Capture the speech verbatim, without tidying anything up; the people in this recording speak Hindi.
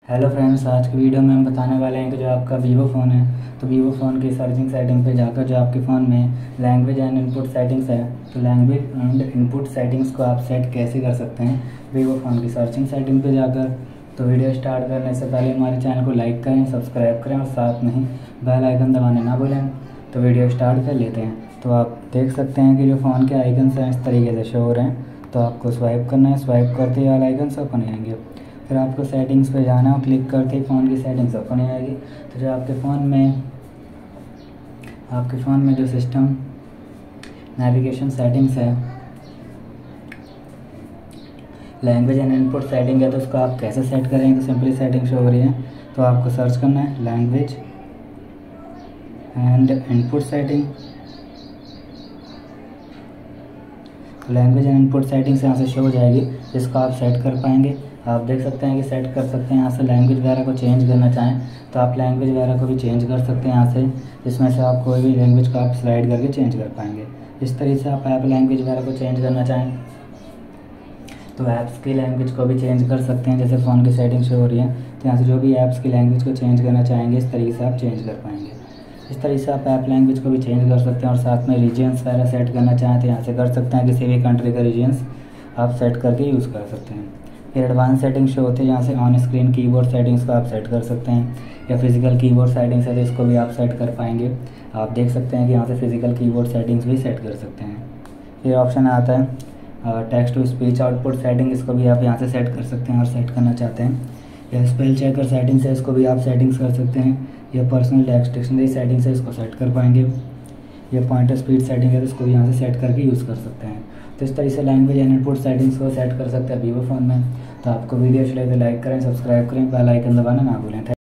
हेलो फ्रेंड्स, आज की वीडियो में हम बताने वाले हैं कि जो आपका वीवो फ़ोन है तो वीवो फ़ोन की सर्चिंग सेटिंग पे जाकर जो आपके फ़ोन में लैंग्वेज एंड इनपुट सेटिंग्स है तो लैंग्वेज एंड इनपुट सेटिंग्स को आप सेट कैसे कर सकते हैं वीवो फ़ोन की सर्चिंग सेटिंग पे जाकर। तो वीडियो स्टार्ट करने से पहले हमारे चैनल को लाइक करें, सब्सक्राइब करें और साथ में ही बेल आइकन दबाने ना भूलें। तो वीडियो स्टार्ट कर लेते हैं। तो आप देख सकते हैं कि जो फ़ोन के आइकन्स हैं इस तरीके से शो हो रहे हैं। तो आपको स्वाइप करना है, स्वाइप करते ही वाले आइकन्स ओपन आएंगे। फिर आपको सेटिंग्स पे जाना है और क्लिक करते ही फ़ोन की सेटिंग्स ओपन हो जाएगी। तो जो आपके फ़ोन में आपके फ़ोन में जो सिस्टम नेविगेशन सेटिंग्स है, लैंग्वेज एंड इनपुट सेटिंग है, तो उसको आप कैसे सेट करेंगे। तो सिंपली सेटिंग शो हो रही है, तो आपको सर्च करना है language and input setting. Language and input settings यहाँ से शो हो जाएगी, जिसको आप सेट कर पाएंगे। आप देख सकते हैं कि सेट कर सकते हैं यहाँ से। लैंग्वेज वगैरह को चेंज करना चाहें तो आप लैंग्वेज वगैरह को भी चेंज कर सकते हैं यहाँ से। इसमें से आप कोई भी लैंग्वेज को आप स्लाइड करके चेंज कर पाएंगे। इस तरीके से आप ऐप लैंग्वेज वगैरह को चेंज करना चाहें तो ऐप्स की लैंग्वेज को भी चेंज कर सकते हैं। जैसे फ़ोन की सेटिंग शो हो रही है तो यहाँ से जो भी ऐप्स की लैंग्वेज को चेंज करना चाहेंगे इस तरीके से आप चेंज कर पाएंगे। इस तरीके से आप ऐप लैंग्वेज को भी चेंज कर सकते हैं। और साथ में रीजन्स वगैरह सेट करना चाहें तो यहाँ से कर सकते हैं। किसी भी कंट्री का रीजन्स आप सेट करके यूज़ कर सकते हैं। फिर एडवांस सेटिंग शो होती है, जहाँ से ऑन स्क्रीन कीबोर्ड सेटिंग्स को आप सेट कर सकते हैं, या फिजिकल कीबोर्ड सेटिंग्स है तो इसको भी आप सेट कर पाएंगे। आप देख सकते हैं कि यहाँ से फिजिकल कीबोर्ड सेटिंग्स भी सेट कर सकते हैं। फिर ऑप्शन आता है text to speech output setting, इसको भी आप यहाँ से सेट कर सकते हैं और सेट करना चाहते हैं। या स्पेल चेकर सेटिंग्स है, इसको भी आप सेटिंग्स कर सकते हैं। या पर्सनल टेक्स्ट डिक्शनरी सेटिंग्स है, इसको सेट कर पाएंगे। या पॉइंटर स्पीड सेटिंग है तो इसको भी यहाँ से सेट करके यूज़ कर सकते हैं। तो इस तरीके से लैंग्वेज एंड इनपुट सेटिंग्स को सेट कर सकते हैं वीवो फ़ोन में। तो आपको वीडियो अच्छी लगे तो लाइक करें, सब्सक्राइब करें, बेल आइकन दबाना ना भूलें।